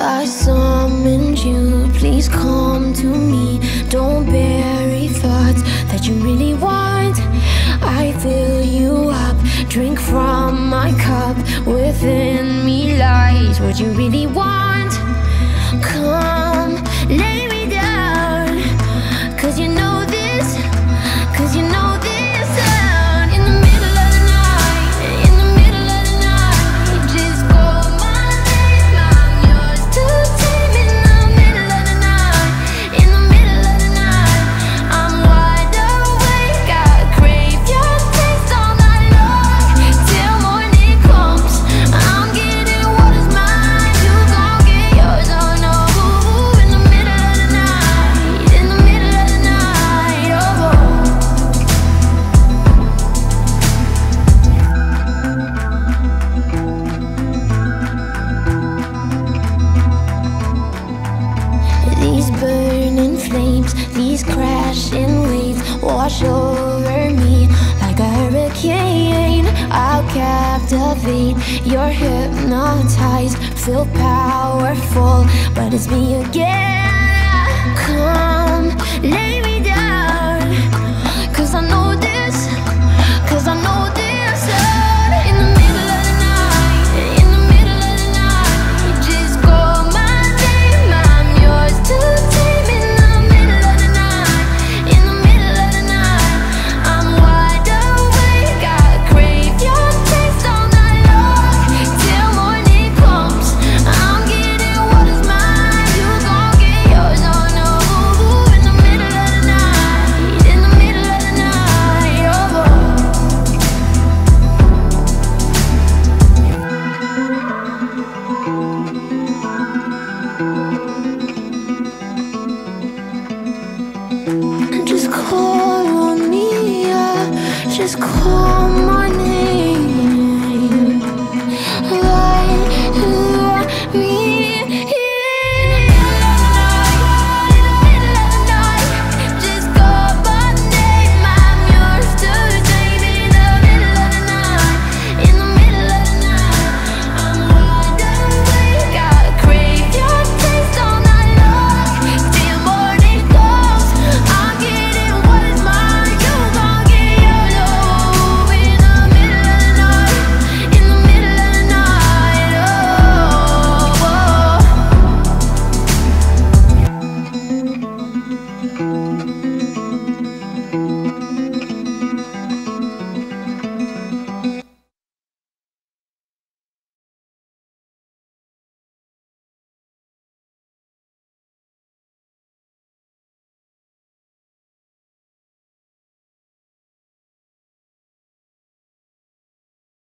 I summoned you, please come to me. Don't bury thoughts that you really want. I fill you up, drink from my cup. Within me lies what you really want. Come, lay me down, 'cause you know this, 'cause you know this sound. In the middle of the night, in the middle of the night, just call my name, I'm yours to tame. In the middle of the night, in the middle of the night, I'm wide awake, I crave your taste all night long. Till morning comes, I'm getting what is mine, you gon' get yours, oh no. In the middle of the night, in the middle of the night, oh. These burning flames, these crashing waves wash over me like a hurricane. I'll captivate, you're hypnotized, feel powerful, but it's me again. Come, lay me down, 'cause I know this, 'cause I know this sound. In the middle of the night, in the middle of the night, just call my name, I'm yours to tame. In the middle of the night, in the middle of the night, I'm wide awake, I crave your taste all night long. Till morning comes, I'm getting what is mine, you gon' get yours, oh no. In the middle of the night, in the middle of the night, oh. Just call on me, yeah. Just call my